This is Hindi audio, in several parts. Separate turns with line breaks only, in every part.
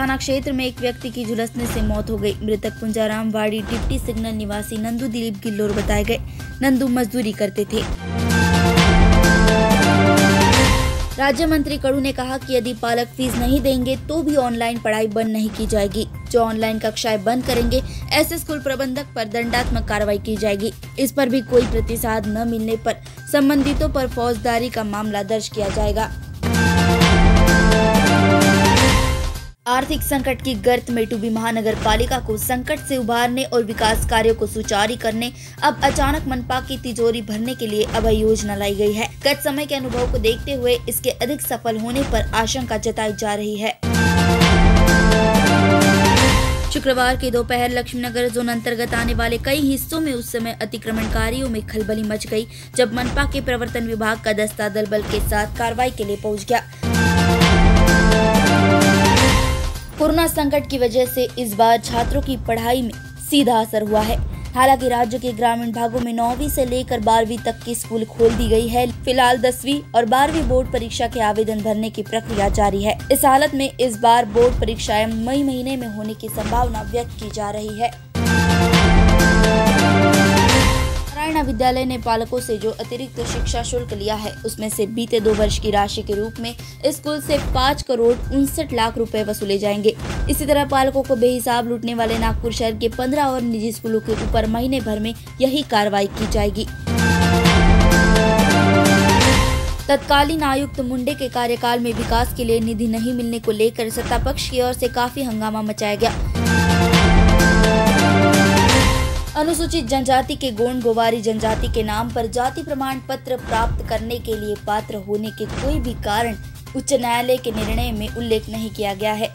थाना क्षेत्र में एक व्यक्ति की झुलसने से मौत हो गई। मृतक पुंजाराम वाड़ी डिप्टी सिग्नल निवासी नंदू दिलीप गिल्लोर बताए गए। नंदू मजदूरी करते थे। राज्य मंत्री कड़ू ने कहा कि यदि पालक फीस नहीं देंगे तो भी ऑनलाइन पढ़ाई बंद नहीं की जाएगी। जो ऑनलाइन कक्षाएं बंद करेंगे ऐसे स्कूल प्रबंधक पर दंडात्मक कार्रवाई की जाएगी। इस पर भी कोई प्रतिसाद न मिलने पर संबंधितों पर फौजदारी का मामला दर्ज किया जाएगा। आर्थिक संकट की गर्त में डूबी महानगर पालिका को संकट से उबारने और विकास कार्यों को सुचारू करने अब अचानक मनपा की तिजोरी भरने के लिए अभय योजना लाई गई है। गत समय के अनुभव को देखते हुए इसके अधिक सफल होने पर आशंका जताई जा रही है। शुक्रवार की दोपहर लक्ष्मीनगर जोन अंतर्गत आने वाले कई हिस्सों में उस समय अतिक्रमणकारियों में खलबली मच गई, जब मनपा के प्रवर्तन विभाग का दस्ता दल बल के साथ कार्रवाई के लिए पहुंच गया। कोरोना संकट की वजह से इस बार छात्रों की पढ़ाई में सीधा असर हुआ है। हालांकि राज्य के ग्रामीण भागों में 9वीं से लेकर 12वीं तक की स्कूल खोल दी गई है। फिलहाल 10वीं और 12वीं बोर्ड परीक्षा के आवेदन भरने की प्रक्रिया जारी है। इस हालत में इस बार बोर्ड परीक्षाएं मई महीने में होने की संभावना व्यक्त की जा रही है। नारायणा विद्यालय ने पालकों से जो अतिरिक्त शिक्षा शुल्क लिया है, उसमें से बीते 2 वर्ष की राशि के रूप में स्कूल से 5 करोड़ 59 लाख रुपए वसूले जाएंगे। इसी तरह पालकों को बेहिसाब लूटने वाले नागपुर शहर के 15 और निजी स्कूलों के ऊपर महीने भर में यही कार्रवाई की जाएगी। तत्कालीन आयुक्त मुंडे के कार्यकाल में विकास के लिए निधि नहीं मिलने को लेकर सत्ता पक्ष की ओर से काफी हंगामा मचाया गया। अनुसूचित जनजाति के गोंड गोवारी जनजाति के नाम पर जाति प्रमाण पत्र प्राप्त करने के लिए पात्र होने के कोई भी कारण उच्च न्यायालय के निर्णय में उल्लेख नहीं किया गया है।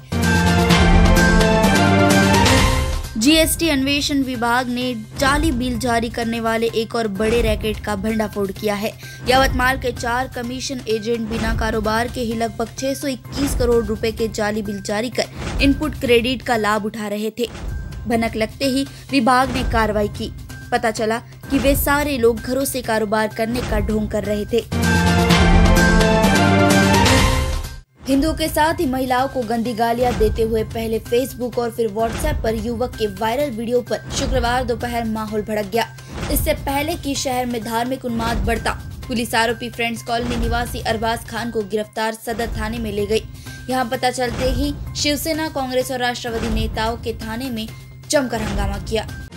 जीएसटी अन्वेषण विभाग ने जाली बिल जारी करने वाले एक और बड़े रैकेट का भंडाफोड़ किया है। यवतमाल के 4 कमीशन एजेंट बिना कारोबार के ही लगभग 621 करोड़ रुपए के जाली बिल जारी कर इनपुट क्रेडिट का लाभ उठा रहे थे। भनक लगते ही विभाग ने कार्रवाई की। पता चला कि वे सारे लोग घरों से कारोबार करने का ढोंग कर रहे थे। हिंदुओं के साथ ही महिलाओं को गंदी गालियां देते हुए पहले फेसबुक और फिर व्हाट्सएप पर युवक के वायरल वीडियो पर शुक्रवार दोपहर माहौल भड़क गया। इससे पहले कि शहर में धार्मिक उन्माद बढ़ता, पुलिस आरोपी फ्रेंड्स कॉलोनी निवासी अरबाज खान को गिरफ्तार सदर थाने में ले गई। यहाँ पता चलते ही शिवसेना, कांग्रेस और राष्ट्रवादी नेताओं के थाने में जमकर हंगामा किया।